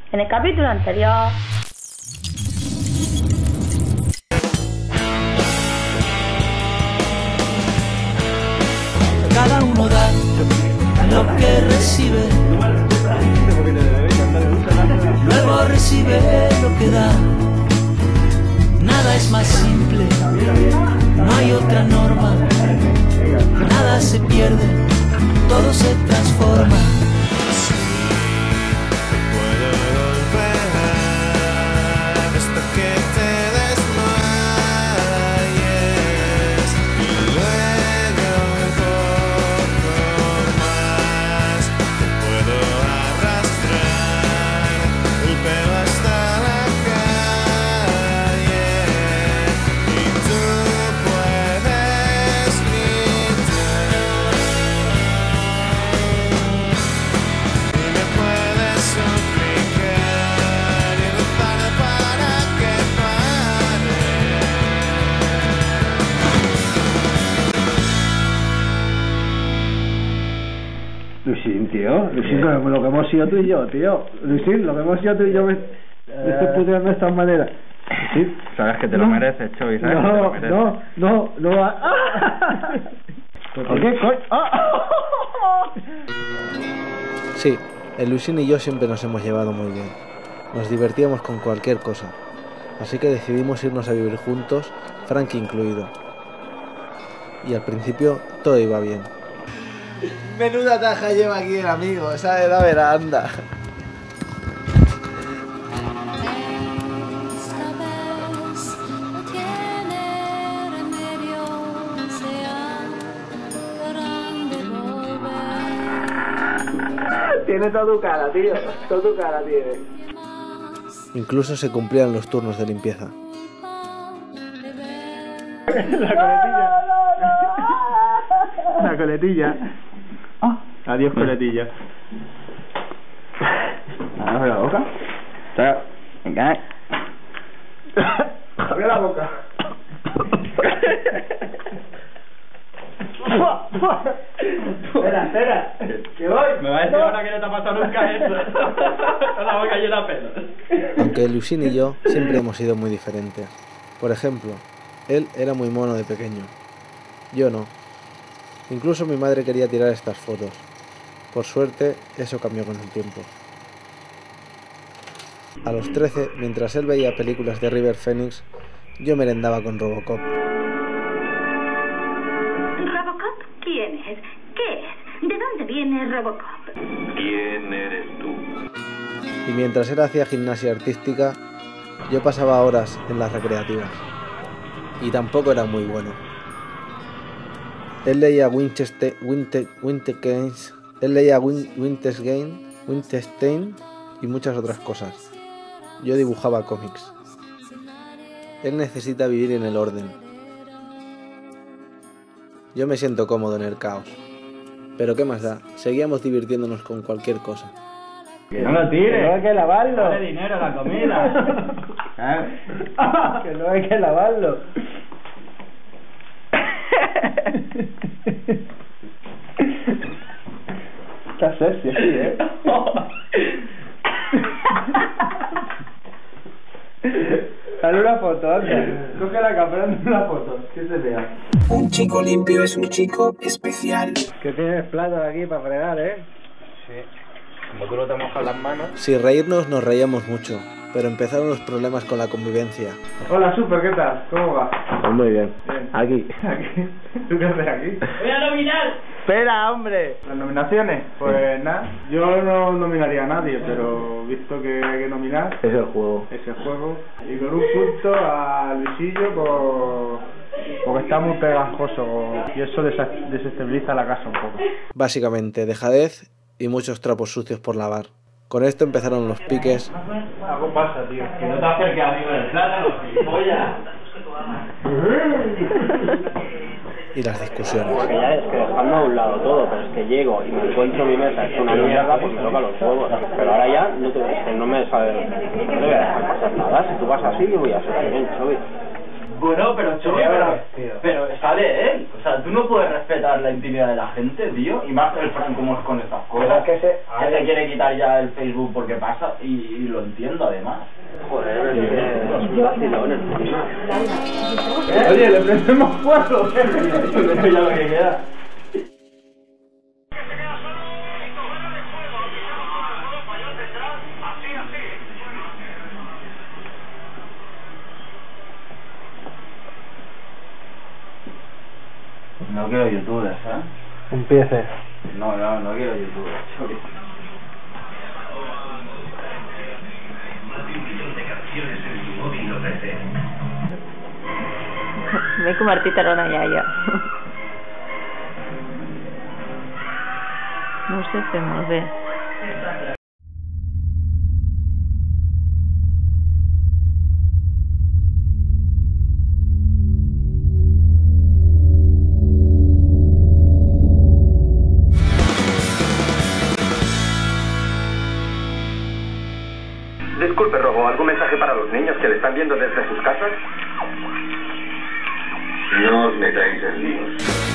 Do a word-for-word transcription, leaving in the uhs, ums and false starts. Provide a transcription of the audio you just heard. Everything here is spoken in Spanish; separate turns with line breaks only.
En el capítulo anterior...
Cada uno da lo que recibe, luego recibe lo que da. Nada es más simple, no hay otra norma. Nada se pierde, todo se transforma.
Luisín, tío, Luisín, eh. lo que hemos sido tú y yo, tío. Luisín, lo que hemos sido tú y yo me, me estoy puteando de esta manera. Luisín,
sabes que te lo
no,
mereces, Choy, sabes
no,
que te lo mereces.
No, no, no, no. ¡Ah! ¿Por qué, coño? ¡Ah!
Sí, el Luisín y yo siempre nos hemos llevado muy bien. Nos divertíamos con cualquier cosa. Así que decidimos irnos a vivir juntos, Frankie incluido. Y al principio todo iba bien. Menuda taja lleva aquí el amigo, esa de la veranda.
Tiene toda tu cara, tío. Toda tu cara tiene.
Incluso se cumplían los turnos de limpieza.
La coletilla. La coletilla. Ah, adiós coletilla.
Abre la boca. Venga.
Abre la boca. Espera, espera. Que voy.
Me va a decir ahora que no te ha pasado nunca eso. Con la boca llena de pelo.
Aunque Luisín y yo siempre hemos sido muy diferentes. Por ejemplo, él era muy mono de pequeño. Yo no. Incluso mi madre quería tirar estas fotos. Por suerte, eso cambió con el tiempo. A los trece, mientras él veía películas de River Phoenix, yo merendaba con Robocop.
¿Robocop? ¿Quién es? ¿Qué es? ¿De dónde viene Robocop?
¿Quién eres tú?
Y mientras él hacía gimnasia artística, yo pasaba horas en las recreativas. Y tampoco era muy bueno. Él leía Winchester, Winter, Winter Games, él leía Win, Winter's Game, Winterstein y muchas otras cosas. Yo dibujaba cómics. Él necesita vivir en el orden. Yo me siento cómodo en el caos. Pero qué más da, seguíamos divirtiéndonos con cualquier cosa.
Que no lo tires.
Que no hay que lavarlo.
Dale dinero a la comida.
¿Eh? Que no hay que lavarlo. Está sexy así, ¿eh? Dale una foto, anda. Coge la cámara, dale una foto, que se vea.
Un chico limpio es un chico especial.
Que tienes platos aquí para fregar, ¿eh?
Sí. Como tú no te mojas las manos.
Sin reírnos nos reíamos mucho, pero empezaron los problemas con la convivencia.
Hola, Super, ¿qué tal? ¿Cómo va?
Pues muy bien.
Bien.
Aquí.
Aquí. ¿Tú qué haces aquí?
¡Voy a nominar!
¡Espera, hombre! ¿Las nominaciones? Pues nada, yo no nominaría a nadie, pero visto que hay que nominar,
Es el juego.
es el juego. Y con un punto a Luisillo por... porque está muy pegajoso y eso desa- desestabiliza la casa un poco.
Básicamente, dejadez y muchos trapos sucios por lavar. Con esto empezaron los piques
Algo pasa, tío.
Que no te acerques a mí con el plátano, gilipollas.
y las discusiones.
Porque ya es que dejando a un lado todo, pero es que llego y me encuentro mi mesa hecho una mierda, pues me toca los huevos. Pero ahora ya no te, es que no me sabe, no te voy a dejar pasar nada. Si tú vas así, yo voy a ser también, Chovi.
Bueno, pero Chovi, pero, pero sale él. O sea, tú no puedes respetar
respetar la intimidad de la gente, tío, y más el Fran como es con estas cosas,
que se,
que se quiere quitar ya el Facebook porque pasa, y, y lo entiendo además.
Joder, es que es un vacilón encima.
Oye, le prendemos fuego.
Pero ya lo que queda. No quiero youtubers, ¿eh?
Empiece.
No, no, no quiero youtubers.
M'he convertit en una iaia. No ho sé fer molt bé.
Disculpe, Robo, ¿algún mensaje para los niños que le están viendo desde sus casas?
No os metáis en líos.